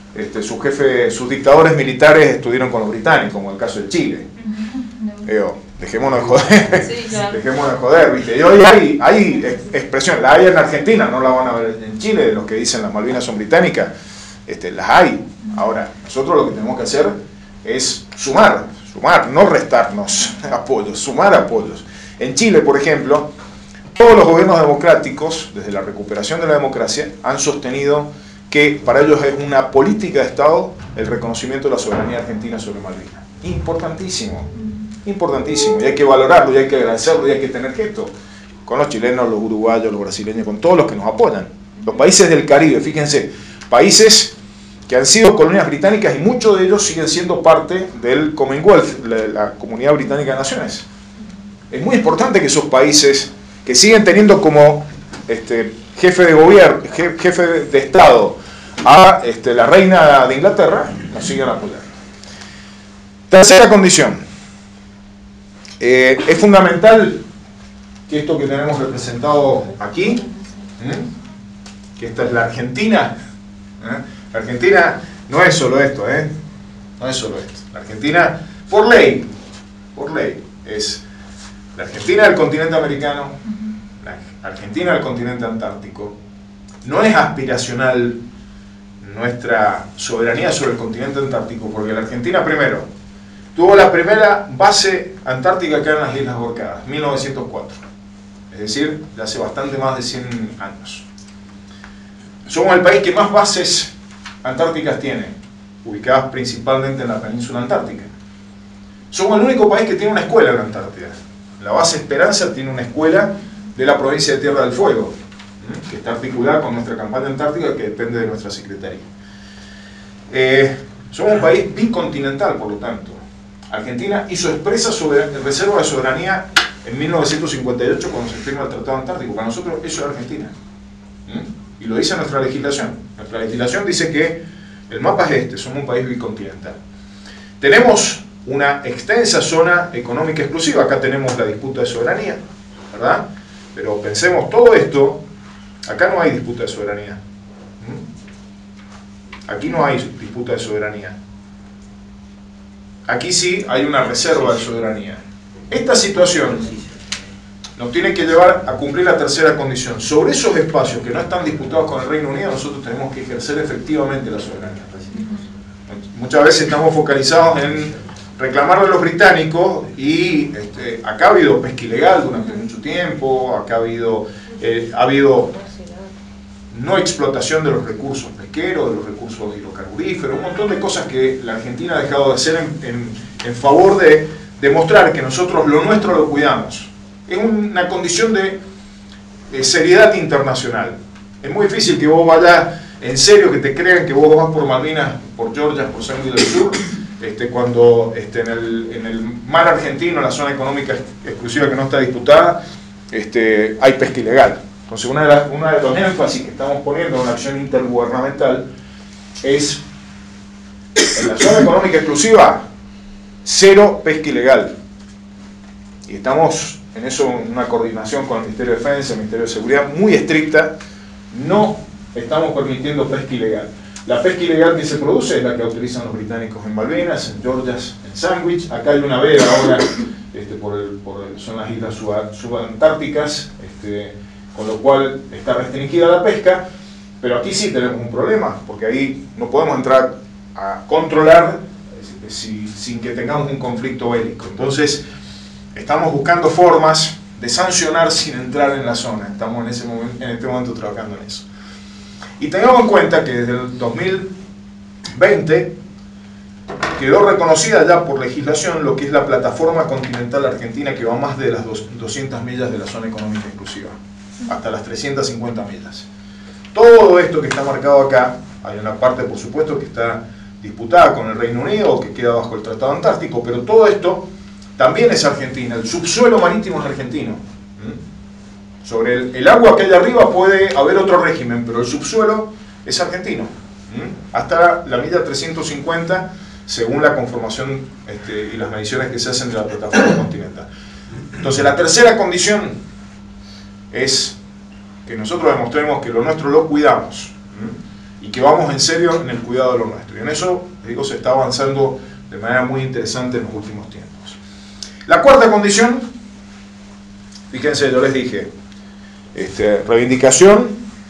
sus dictadores militares estuvieron con los británicos, como el caso de Chile. Dejémonos de joder, sí, claro. Dejémonos de joder, ¿viste? Y hoy hay expresión, la hay en Argentina, no la van a ver en Chile, los que dicen las Malvinas son británicas, las hay. Ahora, nosotros lo que tenemos que hacer es sumar, no restarnos apoyos, sumar apoyos. En Chile, por ejemplo, todos los gobiernos democráticos, desde la recuperación de la democracia, han sostenido que para ellos es una política de Estado el reconocimiento de la soberanía argentina sobre Malvinas. Importantísimo. Importantísimo, y hay que valorarlo, y hay que agradecerlo, y hay que tener gesto con los chilenos, los uruguayos, los brasileños, con todos los que nos apoyan. Los países del Caribe, fíjense, países que han sido colonias británicas y muchos de ellos siguen siendo parte del Commonwealth, la Comunidad Británica de Naciones. Es muy importante que esos países que siguen teniendo como jefe de gobierno, jefe de Estado a la reina de Inglaterra, nos sigan apoyando. Tercera condición. Es fundamental que esto que tenemos representado aquí que esta es la Argentina. La Argentina no es solo esto, no es solo esto. La Argentina, por ley, es la Argentina del continente americano, la Argentina del continente antártico. No es aspiracional nuestra soberanía sobre el continente antártico, porque la Argentina, primero, tuvo la primera base antártica que eran las Islas Orcadas, 1904. Es decir, de hace bastante más de 100 años. Somos el país que más bases antárticas tiene, ubicadas principalmente en la península antártica. Somos el único país que tiene una escuela en la Antártida. La base Esperanza tiene una escuela de la provincia de Tierra del Fuego, que está articulada con nuestra campaña antártica, que depende de nuestra secretaría. Somos un país bicontinental, por lo tanto. Argentina hizo expresa reserva de soberanía en 1958 cuando se firma el Tratado Antártico. Para nosotros eso es Argentina. Y lo dice nuestra legislación. Nuestra legislación dice que el mapa es este, somos un país bicontinental. Tenemos una extensa zona económica exclusiva, acá tenemos la disputa de soberanía, ¿verdad? Pero pensemos todo esto, acá no hay disputa de soberanía. Aquí no hay disputa de soberanía. Aquí sí hay una reserva de soberanía. Esta situación nos tiene que llevar a cumplir la tercera condición. Sobre esos espacios que no están disputados con el Reino Unido, nosotros tenemos que ejercer efectivamente la soberanía. Muchas veces estamos focalizados en reclamarle a los británicos y acá ha habido pesca ilegal durante mucho tiempo, acá ha habido no explotación de los recursos pesqueros, de los recursos hidrocarburíferos, un montón de cosas que la Argentina ha dejado de hacer en favor de demostrar que nosotros lo nuestro lo cuidamos. Es una condición de seriedad internacional. Es muy difícil que vos vayas en serio, que te crean que vos vas por Malvinas, por Georgia, por Sandwich del Sur, cuando en el mar argentino, en la zona económica exclusiva que no está disputada, hay pesca ilegal. Entonces uno de los énfasis que estamos poniendo en una acción intergubernamental es, en la zona económica exclusiva, cero pesca ilegal. Y estamos en eso, en una coordinación con el Ministerio de Defensa, el Ministerio de Seguridad, muy estricta. No estamos permitiendo pesca ilegal. La pesca ilegal que se produce es la que utilizan los británicos en Malvinas, en Georgia, en Sandwich. Acá hay una veda ahora, son las islas subantárticas, con lo cual está restringida la pesca, pero aquí sí tenemos un problema, porque ahí no podemos entrar a controlar sin que tengamos un conflicto bélico. Entonces, estamos buscando formas de sancionar sin entrar en la zona. Estamos en este momento trabajando en eso. Y tengamos en cuenta que desde el 2020 quedó reconocida ya por legislación lo que es la plataforma continental argentina, que va más de las 200 millas de la zona económica exclusiva, hasta las 350 millas. Todo esto que está marcado acá, hay una parte por supuesto que está disputada con el Reino Unido o que queda bajo el Tratado Antártico, pero todo esto también es Argentina. El subsuelo marítimo es argentino. Sobre el agua que hay arriba puede haber otro régimen, pero el subsuelo es argentino. Hasta la milla 350, según la conformación y las mediciones que se hacen de la plataforma continental. Entonces la tercera condición es que nosotros demostremos que lo nuestro lo cuidamos y que vamos en serio en el cuidado de lo nuestro. Y en eso, digo, se está avanzando de manera muy interesante en los últimos tiempos. La cuarta condición, fíjense, yo les dije, reivindicación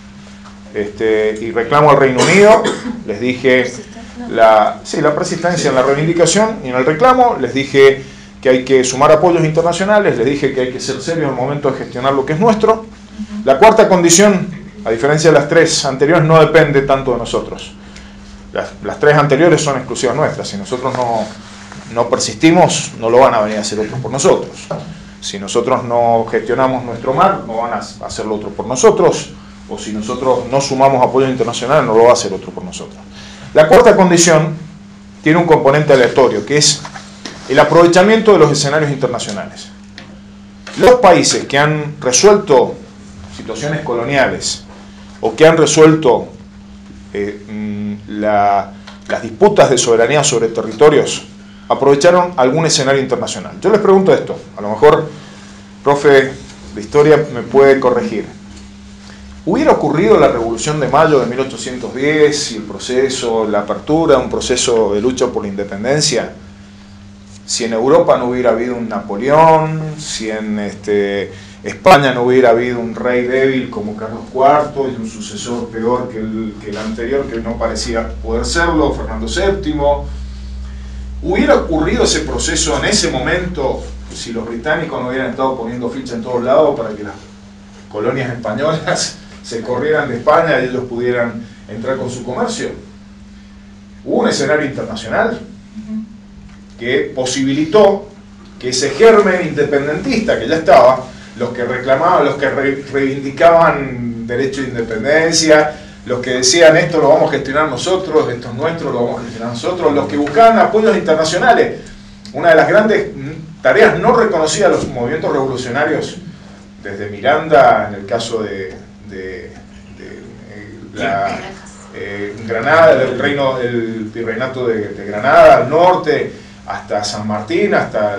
y reclamo al Reino Unido, les dije la persistencia en la reivindicación y en el reclamo, les dije que hay que sumar apoyos internacionales, les dije que hay que ser serios en el momento de gestionar lo que es nuestro. La cuarta condición, a diferencia de las tres anteriores, no depende tanto de nosotros. Las tres anteriores son exclusivas nuestras. Si nosotros no persistimos, no lo van a venir a hacer otros por nosotros. Si nosotros no gestionamos nuestro mar, no van a hacerlo otros por nosotros. O si nosotros no sumamos apoyo internacional, no lo va a hacer otro por nosotros. La cuarta condición tiene un componente aleatorio, que es el aprovechamiento de los escenarios internacionales. Los países que han resuelto situaciones coloniales o que han resuelto las disputas de soberanía sobre territorios aprovecharon algún escenario internacional. Yo les pregunto esto, a lo mejor profe de historia me puede corregir. ¿Hubiera ocurrido la Revolución de Mayo de 1810 y el proceso, la apertura de un proceso de lucha por la independencia, si en Europa no hubiera habido un Napoleón, si en España no hubiera habido un rey débil como Carlos IV y un sucesor peor que el anterior, que no parecía poder serlo, Fernando VII? ¿Hubiera ocurrido ese proceso en ese momento si los británicos no hubieran estado poniendo ficha en todos lados para que las colonias españolas se corrieran de España y ellos pudieran entrar con su comercio? Hubo un escenario internacional que posibilitó que ese germen independentista que ya estaba, los que reclamaban, los que reivindicaban derecho de independencia, los que decían esto lo vamos a gestionar nosotros, esto es nuestro, lo vamos a gestionar nosotros, los que buscaban apoyos internacionales. Una de las grandes tareas no reconocidas de los movimientos revolucionarios, desde Miranda, en el caso de Granada, el virreinato de Granada al norte, hasta San Martín, hasta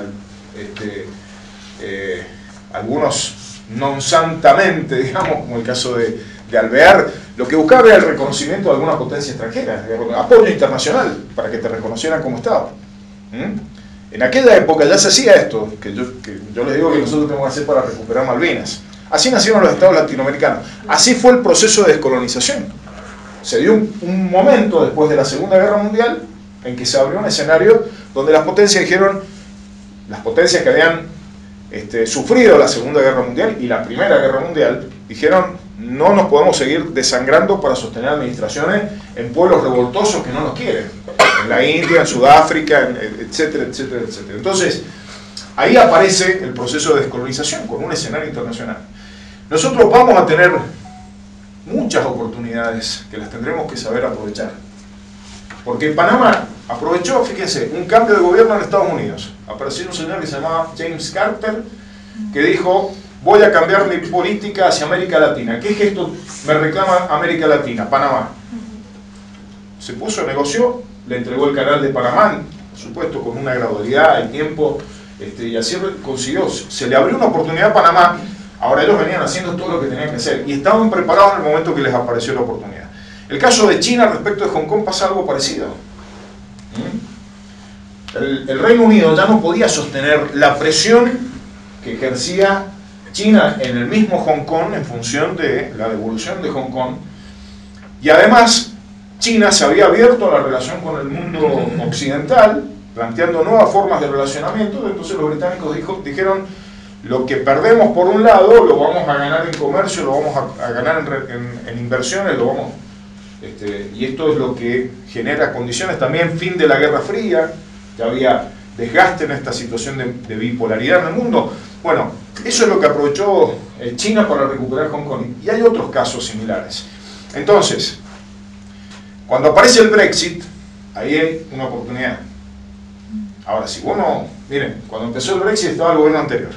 algunos non santamente, digamos, como el caso de Alvear, lo que buscaba era el reconocimiento de alguna potencia extranjera, apoyo internacional para que te reconocieran como Estado. En aquella época ya se hacía esto, que yo les digo que nosotros tenemos que hacer para recuperar Malvinas. Así nacieron los estados latinoamericanos. Así fue el proceso de descolonización. Se dio un momento después de la Segunda Guerra Mundial en que se abrió un escenario donde las potencias dijeron, las potencias que habían sufrido la Segunda Guerra Mundial y la Primera Guerra Mundial, dijeron, no nos podemos seguir desangrando para sostener administraciones en pueblos revoltosos que no nos quieren, en la India, en Sudáfrica, etcétera, etcétera, etcétera. Entonces, ahí aparece el proceso de descolonización con un escenario internacional. Nosotros vamos a tener muchas oportunidades que las tendremos que saber aprovechar. Porque Panamá aprovechó, fíjense, un cambio de gobierno en Estados Unidos. Apareció un señor que se llamaba James Carter, que dijo, voy a cambiar mi política hacia América Latina. ¿Qué gesto me reclama América Latina? Panamá. Se puso, negoció, le entregó el canal de Panamá, por supuesto con una gradualidad y tiempo, y así consiguió. Se le abrió una oportunidad a Panamá. Ahora ellos venían haciendo todo lo que tenían que hacer y estaban preparados en el momento que les apareció la oportunidad. El caso de China respecto de Hong Kong pasa algo parecido. El Reino Unido ya no podía sostener la presión que ejercía China en el mismo Hong Kong en función de la devolución de Hong Kong, y además China se había abierto a la relación con el mundo occidental, planteando nuevas formas de relacionamiento. Entonces los británicos dijeron, lo que perdemos por un lado lo vamos a ganar en comercio, lo vamos a ganar en inversiones, lo vamos, y esto es lo que genera condiciones también, fin de la Guerra Fría, ya había desgaste en esta situación de bipolaridad en el mundo. Bueno, eso es lo que aprovechó China para recuperar Hong Kong, y hay otros casos similares. Entonces, cuando aparece el Brexit, ahí hay una oportunidad. Ahora, si bueno, miren, cuando empezó el Brexit estaba el gobierno anterior.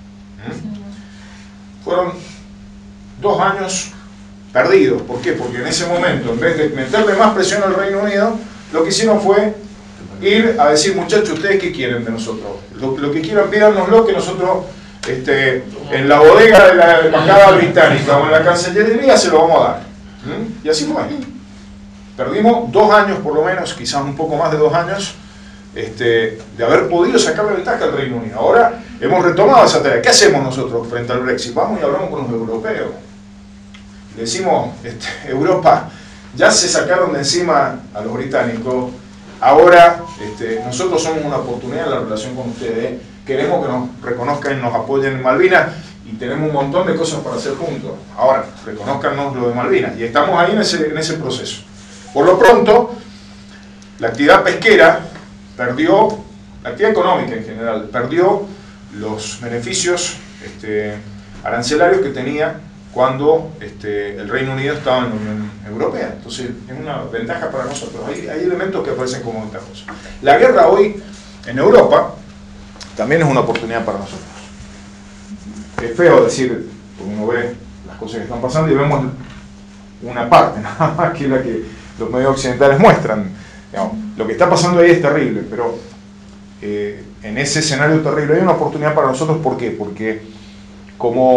Fueron 2 años perdidos. ¿Por qué? Porque en ese momento, en vez de meterle más presión al Reino Unido, lo que hicieron fue ir a decir, muchachos, ¿ustedes qué quieren de nosotros? Lo que quieran, pídanoslo, que nosotros en la bodega de la embajada británica o en la Cancillería se lo vamos a dar. Y así fue. Perdimos 2 años por lo menos, quizás un poco más de 2 años, de haber podido sacarle ventaja al Reino Unido. Ahora hemos retomado esa tarea. ¿Qué hacemos nosotros frente al Brexit? Vamos y hablamos con los europeos. Le decimos, Europa, ya se sacaron de encima a los británicos, ahora nosotros somos una oportunidad en la relación con ustedes, queremos que nos reconozcan y nos apoyen en Malvinas, y tenemos un montón de cosas para hacer juntos. Ahora, reconozcanos lo de Malvinas, y estamos ahí en ese proceso. Por lo pronto, la actividad pesquera perdió, la actividad económica en general, perdió los beneficios arancelarios que tenía cuando el Reino Unido estaba en la Unión Europea. Entonces es una ventaja para nosotros. Hay elementos que aparecen como ventajosos. La guerra hoy en Europa también es una oportunidad para nosotros. Es feo decir, porque uno ve las cosas que están pasando y vemos una parte, nada más que la que los medios occidentales muestran. Digamos, lo que está pasando ahí es terrible, pero en ese escenario terrible hay una oportunidad para nosotros. ¿Por qué? Porque como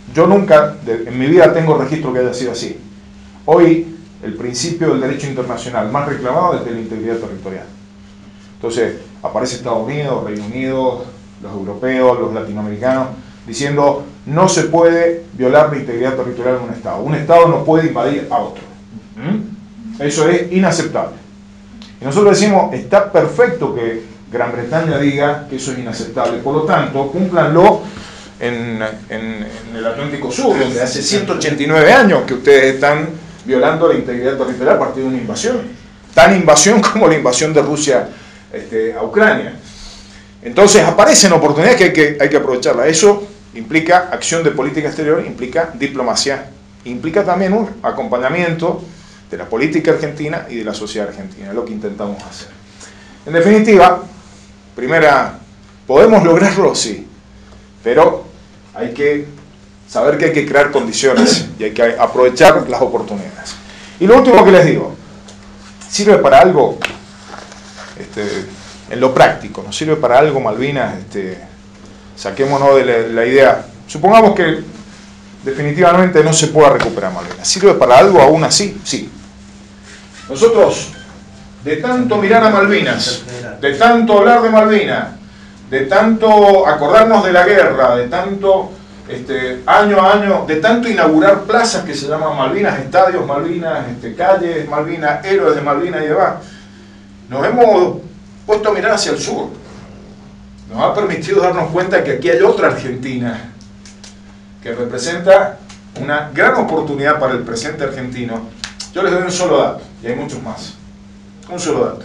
yo nunca en mi vida tengo registro que haya sido así. Hoy el principio del derecho internacional más reclamado es el de la integridad territorial. Entonces aparece Estados Unidos, Reino Unido, los europeos, los latinoamericanos, diciendo no se puede violar la integridad territorial de un Estado. Un Estado no puede invadir a otro. Eso es inaceptable. Y nosotros decimos, está perfecto que Gran Bretaña diga que eso es inaceptable. Por lo tanto, cúmplanlo en el Atlántico Sur, donde hace 189 años que ustedes están violando la integridad territorial a partir de una invasión. Tan invasión como la invasión de Rusia a Ucrania. Entonces aparecen oportunidades que hay que aprovecharlas. Eso implica acción de política exterior, implica diplomacia, implica también un acompañamiento de la política argentina y de la sociedad argentina, es lo que intentamos hacer. En definitiva, primera, ¿podemos lograrlo? Sí, pero hay que saber que hay que crear condiciones y hay que aprovechar las oportunidades. Y lo último que les digo, ¿sirve para algo? En lo práctico, ¿no sirve para algo Malvinas? Saquémonos de la idea, supongamos que definitivamente no se pueda recuperar Malvinas. ¿Sirve para algo aún así? Sí. Nosotros, de tanto mirar a Malvinas, de tanto hablar de Malvinas, de tanto acordarnos de la guerra, de tanto año a año, de tanto inaugurar plazas que se llaman Malvinas, estadios Malvinas, calles Malvinas, héroes de Malvinas y demás, nos hemos puesto a mirar hacia el sur. Nos ha permitido darnos cuenta que aquí hay otra Argentina que representa una gran oportunidad para el presente argentino. Yo les doy un solo dato, y hay muchos más. Un solo dato.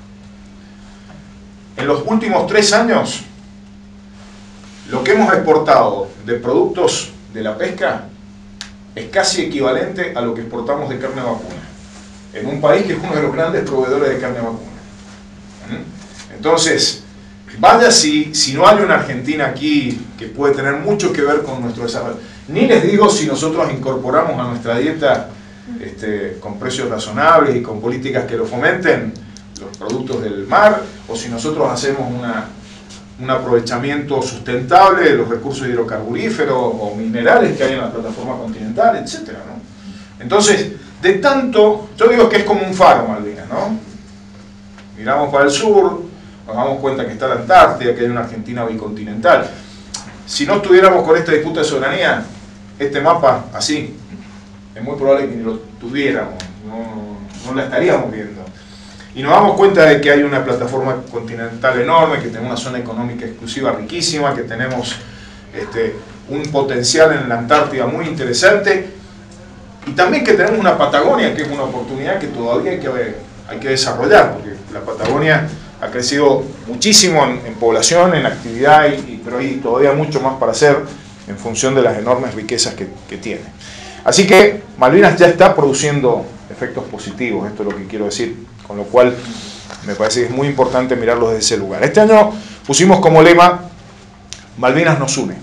En los últimos 3 años, lo que hemos exportado de productos de la pesca es casi equivalente a lo que exportamos de carne vacuna, en un país que es uno de los grandes proveedores de carne vacuna. Entonces, vaya si no hay una Argentina aquí que puede tener mucho que ver con nuestro desarrollo. Ni les digo si nosotros incorporamos a nuestra dieta con precios razonables y con políticas que lo fomenten, los productos del mar, o si nosotros hacemos un aprovechamiento sustentable de los recursos hidrocarburíferos o minerales que hay en la plataforma continental, etc., ¿no? Entonces, de tanto, yo digo que es como un faro Malvinas, ¿no? Miramos para el sur, nos damos cuenta que está la Antártida, que hay una Argentina bicontinental. Si no estuviéramos con esta disputa de soberanía, este mapa así, es muy probable que ni lo tuviéramos, no la estaríamos viendo. Y nos damos cuenta de que hay una plataforma continental enorme, que tenemos una zona económica exclusiva riquísima, que tenemos un potencial en la Antártida muy interesante, y también que tenemos una Patagonia, que es una oportunidad que todavía hay que desarrollar, porque la Patagonia ha crecido muchísimo en población, en actividad, pero hay todavía mucho más para hacer en función de las enormes riquezas que tiene. Así que Malvinas ya está produciendo efectos positivos, esto es lo que quiero decir, con lo cual me parece que es muy importante mirarlos desde ese lugar. Este año pusimos como lema, Malvinas nos une.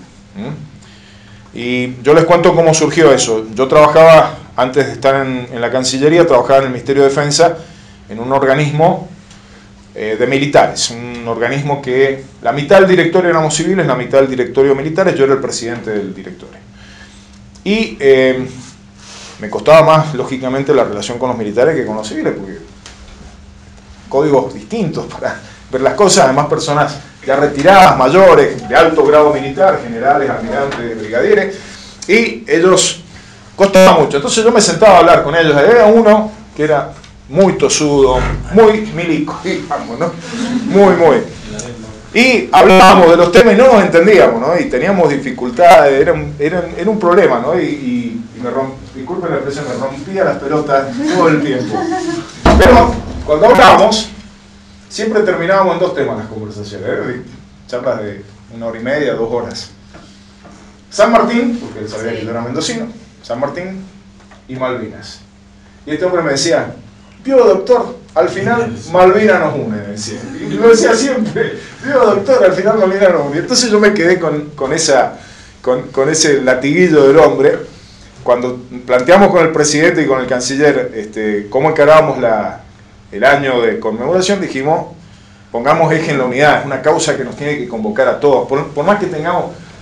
Y yo les cuento cómo surgió eso. Yo trabajaba, antes de estar en la Cancillería, trabajaba en el Ministerio de Defensa, en un organismo de militares, un organismo que la mitad del directorio éramos civiles, la mitad del directorio militares, yo era el presidente del directorio. Y me costaba más, lógicamente, la relación con los militares que con los civiles, porque códigos distintos para ver las cosas, además personas ya retiradas, mayores, de alto grado militar, generales, almirantes, brigadieres, y ellos costaba mucho. Entonces yo me sentaba a hablar con ellos. Había uno que era muy tosudo, muy milico, digamos, ¿no? Muy. Y hablábamos de los temas y no nos entendíamos, ¿no? Y teníamos dificultades, era un problema, ¿no? Y disculpen la expresión, me rompía las pelotas todo el tiempo. Pero cuando hablábamos, siempre terminábamos en 2 temas las conversaciones, charlas de 1 hora y media, 2 horas. San Martín, porque él sabía que yo era mendocino, San Martín y Malvinas. Y este hombre me decía, vio doctor, al final Malvinas nos une, me decía. Y lo decía siempre, vio doctor, al final Malvinas nos une. Entonces yo me quedé con ese latiguillo del hombre. Cuando planteamos con el presidente y con el canciller cómo encarábamos el año de conmemoración, dijimos, pongamos eje en la unidad, es una causa que nos tiene que convocar a todos, por más que tengamos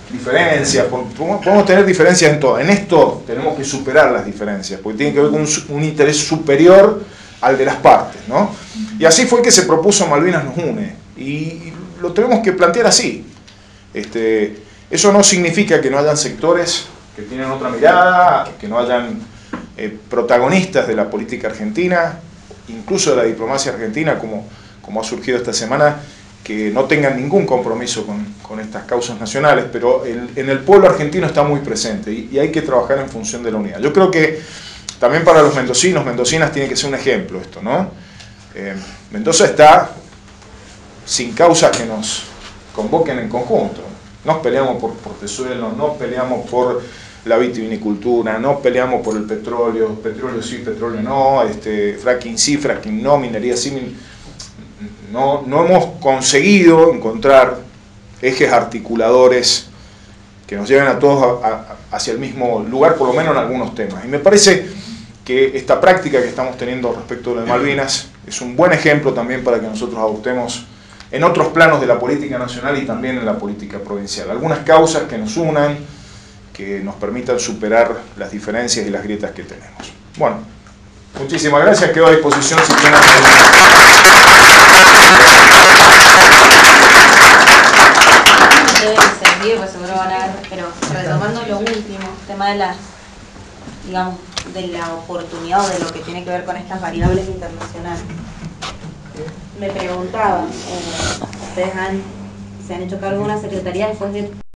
diferencias, podemos tener diferencias en todo. En esto tenemos que superar las diferencias, porque tiene que ver con un interés superior al de las partes, ¿no? Y así fue que se propuso Malvinas nos une, y lo tenemos que plantear así. Eso no significa que no hayan sectores que tienen otra mirada, que no hayan protagonistas de la política argentina, incluso de la diplomacia argentina, como ha surgido esta semana, que no tengan ningún compromiso con estas causas nacionales, pero en el pueblo argentino está muy presente y hay que trabajar en función de la unidad. Yo creo que también para los mendocinos, mendocinas, tiene que ser un ejemplo esto, ¿no? Mendoza está sin causas que nos convoquen en conjunto. Nos peleamos por portezuelo, nos peleamos por la vitivinicultura, no peleamos por el petróleo, petróleo sí, petróleo no, fracking sí, fracking no, minería sí. No hemos conseguido encontrar ejes articuladores que nos lleven a todos hacia el mismo lugar, por lo menos en algunos temas. Y me parece que esta práctica que estamos teniendo respecto de Malvinas es un buen ejemplo también para que nosotros adoptemos en otros planos de la política nacional y también en la política provincial. Algunas causas que nos unan, que nos permitan superar las diferencias y las grietas que tenemos. Bueno, muchísimas gracias, quedo a disposición si tienen deben seguir, pues seguro van a ver, pero retomando lo último, el tema de digamos, de la oportunidad o de lo que tiene que ver con estas variables internacionales. Me preguntaba, ustedes se han hecho cargo de una secretaría después de